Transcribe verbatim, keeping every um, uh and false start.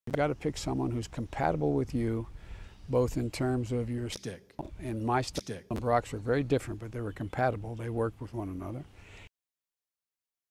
You've got to pick someone who's compatible with you, both in terms of your stick and my stick. Barack's were very different, but they were compatible. They worked with one another.